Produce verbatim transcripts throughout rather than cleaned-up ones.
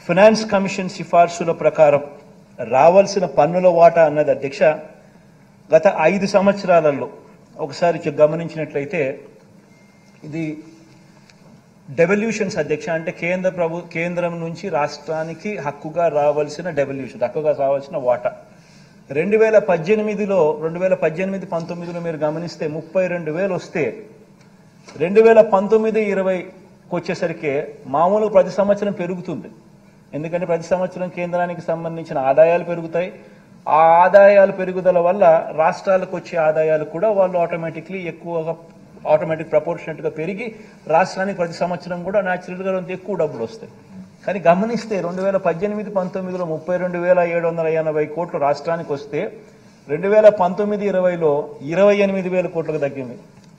Finance commission సిఫార్సుల ప్రకారం రావాల్సిన పన్నుల వాటా అన్నది అధ్యక్ష గత ఐదు సంవత్సరాలలో ఒకసారి గమనించినట్లయితే ఇది డెవల్యూషన్స్ అధ్యక్ష అంటే కేంద్ర ప్రభు కేంద్రం నుంచి రాష్ట్రానికి హక్కుగా రావాల్సిన డెవల్యూషన్ హక్కుగా రావాల్సిన వాటా రెండు వేల పద్దెనిమిదిలో రెండు వేల పద్దెనిమిది పంతొమ్మిదిలో మీరు గమనిస్తే ముప్పై రెండు వేలు వస్తే రెండు వేల పంతొమ్మిది ఇరవైకి వచ్చేసరికి మామూలు ప్రతి సంవత్సరం పెరుగుతుంది. ఎందుకంటే ప్రతి సంవత్సరం కేంద్రానికి సంబంధించిన ఆదాయాలు పెరుగుతాయి. ఆ ఆదాయాల పెరుగుదల వల్ల రాష్ట్రాలకు వచ్చే ఆదాయాలు కూడా వాళ్ళు ఆటోమేటిక్లీ ఎక్కువగా ఆటోమేటిక్ ప్రపోర్షనెట్గా పెరిగి రాష్ట్రానికి ప్రతి సంవత్సరం కూడా న్యాచురల్గా ఎక్కువ డబ్బులు వస్తాయి. కానీ గమనిస్తే రెండు వేల పద్దెనిమిది పంతొమ్మిదిలో ముప్పై రెండు వేల ఏడు వందల ఎనభై కోట్లు రాష్ట్రానికి వస్తే రెండు వేల పంతొమ్మిది ఇరవైలో ఇరవై ఎనిమిది వేల కోట్లకు తగ్గింది.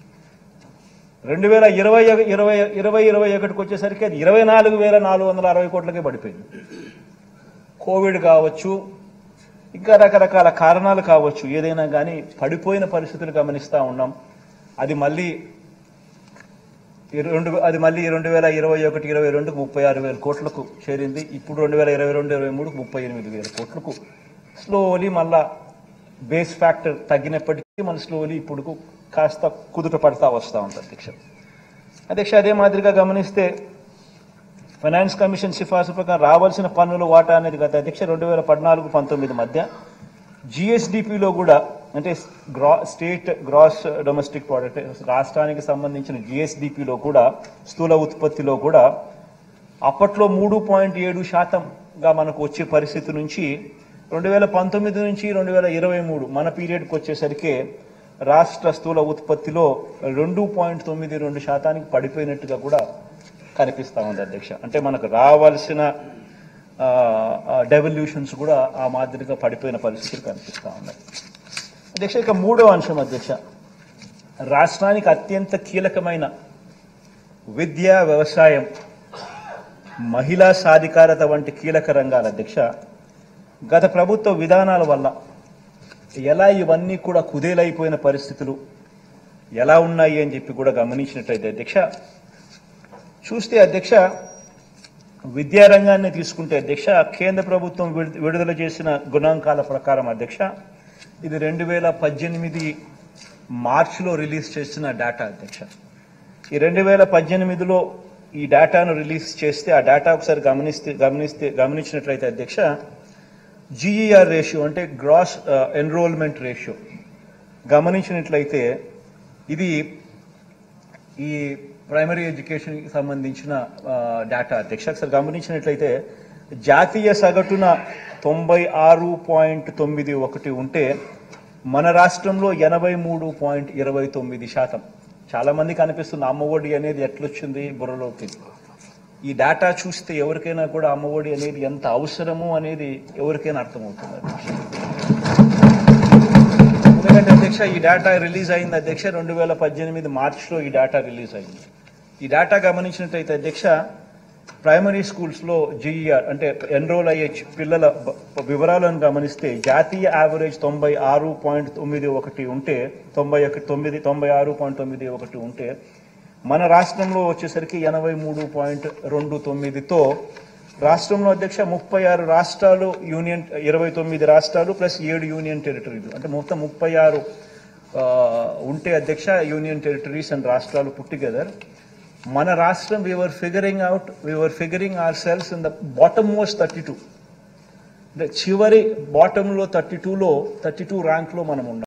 రెండు వేల ఇరవై ఇరవై ఇరవై ఇరవై ఒకటికి వచ్చేసరికి అది ఇరవై నాలుగు వేల నాలుగు వందల అరవై కోట్లకే పడిపోయింది. కోవిడ్ కావచ్చు, ఇంకా రకరకాల కారణాలు కావచ్చు, ఏదైనా కానీ పడిపోయిన పరిస్థితులు గమనిస్తూ ఉన్నాం. అది మళ్ళీ రెండు అది మళ్ళీ రెండు వేల ఇరవై ఒకటి ఇరవై రెండుకు ముప్పై ఆరు వేల కోట్లకు చేరింది. ఇప్పుడు రెండు వేల ఇరవై రెండు ఇరవై మూడుకు ముప్పై ఎనిమిది వేల కోట్లకు స్లోలీ మళ్ళా బేస్ ఫ్యాక్టర్ తగ్గినప్పటికీ మన స్లోలీ ఇప్పుడు కాస్త కుదుట పడతా వస్తూ ఉంటుంది అధ్యక్ష. అధ్యక్ష అదే మాదిరిగా గమనిస్తే ఫైనాన్స్ కమిషన్ సిఫార్సు ప్రకారం రావాల్సిన పన్నుల వాటా అనేది గత అధ్యక్ష రెండు వేల పద్నాలుగు పంతొమ్మిది మధ్య జిఎస్డిపిలో కూడా అంటే గ్రా స్టేట్ గ్రాస్ డొమెస్టిక్ ప్రోడక్ట్ రాష్ట్రానికి సంబంధించిన జిఎస్డిపిలో కూడా స్థూల ఉత్పత్తిలో కూడా అప్పట్లో మూడు పాయింట్ ఏడు శాతంగా మనకు వచ్చే పరిస్థితి నుంచి రెండు వేల పంతొమ్మిది నుంచి రెండు వేల ఇరవై మూడు మన పీరియడ్కి వచ్చేసరికి రాష్ట్ర స్థూల ఉత్పత్తిలో రెండు పాయింట్ తొమ్మిది రెండు శాతానికి పడిపోయినట్టుగా కూడా కనిపిస్తూ ఉంది అధ్యక్ష. అంటే మనకు రావాల్సిన డెవల్యూషన్స్ కూడా ఆ మాదిరిగా పడిపోయిన పరిస్థితులు కనిపిస్తూ ఉన్నాయి అధ్యక్ష. ఇక మూడో అంశం అధ్యక్ష, రాష్ట్రానికి అత్యంత కీలకమైన విద్య, వ్యవసాయం, మహిళా సాధికారత వంటి కీలక రంగాల అధ్యక్ష గత ప్రభుత్వ విధానాల వల్ల ఎలా ఇవన్నీ కూడా కుదేలైపోయిన పరిస్థితులు ఎలా ఉన్నాయి అని చెప్పి కూడా గమనించినట్లయితే అధ్యక్ష చూస్తే అధ్యక్ష విద్యారంగాన్ని తీసుకుంటే అధ్యక్ష కేంద్ర ప్రభుత్వం విడుదల చేసిన గణాంకాల ప్రకారం అధ్యక్ష ఇది రెండు వేల పద్దెనిమిది మార్చిలో రిలీజ్ చేసిన డేటా అధ్యక్ష. ఈ రెండు వేల పద్దెనిమిదిలో ఈ డేటాను రిలీజ్ చేస్తే ఆ డేటా ఒకసారి గమనిస్తే గమనిస్తే గమనించినట్లయితే అధ్యక్ష జిఈఆర్ రేషియో అంటే గ్రాస్ ఎన్రోల్మెంట్ రేషియో గమనించినట్లయితే ఇది ఈ ప్రైమరీ ఎడ్యుకేషన్కి సంబంధించిన డేటా అధ్యక్ష. ఒకసారి గమనించినట్లయితే జాతీయ సగటున తొంభై ఆరు పాయింట్ తొమ్మిది ఒకటి ఉంటే మన రాష్ట్రంలో ఎనభై మూడు పాయింట్ ఇరవై తొమ్మిది శాతం. చాలా మందికి అనిపిస్తుంది అమ్మఒడి అనేది ఎట్లొచ్చింది బుర్రలోకి. ఈ డేటా చూస్తే ఎవరికైనా కూడా అమ్మఒడి అనేది ఎంత అవసరము అనేది ఎవరికైనా అర్థమవుతుంది అధ్యక్ష. ఎందుకంటే అధ్యక్ష ఈ డేటా రిలీజ్ అయింది అధ్యక్ష రెండు వేల పద్దెనిమిది మార్చిలో ఈ డేటా రిలీజ్ అయింది. ఈ డేటా గమనించినట్లయితే అధ్యక్ష ప్రైమరీ స్కూల్స్లో జిఈఆర్ అంటే ఎన్రోల్ అయ్యే పిల్లల వివరాలను గమనిస్తే జాతీయ యావరేజ్ తొంభై ఆరు పాయింట్ తొమ్మిది ఒకటి ఉంటే తొంభై ఒకటి తొమ్మిది తొంభై ఆరు పాయింట్ తొమ్మిది ఒకటి ఉంటే మన రాష్ట్రంలో వచ్చేసరికి ఎనభై మూడు పాయింట్ రెండు తొమ్మిదితో రాష్ట్రంలో అధ్యక్ష ముప్పై ఆరు రాష్ట్రాలు యూనియన్ ఇరవై తొమ్మిది రాష్ట్రాలు ప్లస్ ఏడు యూనియన్ టెరిటరీలు అంటే మొత్తం ముప్పై ఆరు ఉంటే అధ్యక్ష యూనియన్ టెరిటరీస్ అండ్ రాష్ట్రాలు పుట్ టుగెదర్ మన రాష్ట్రం we were figuring out we were figuring ourselves in the bottom most thirty two అంటే చివరి బాటంలో థర్టీ టూలో థర్టీ టూ ర్యాంక్లో మనం ఉన్నాం.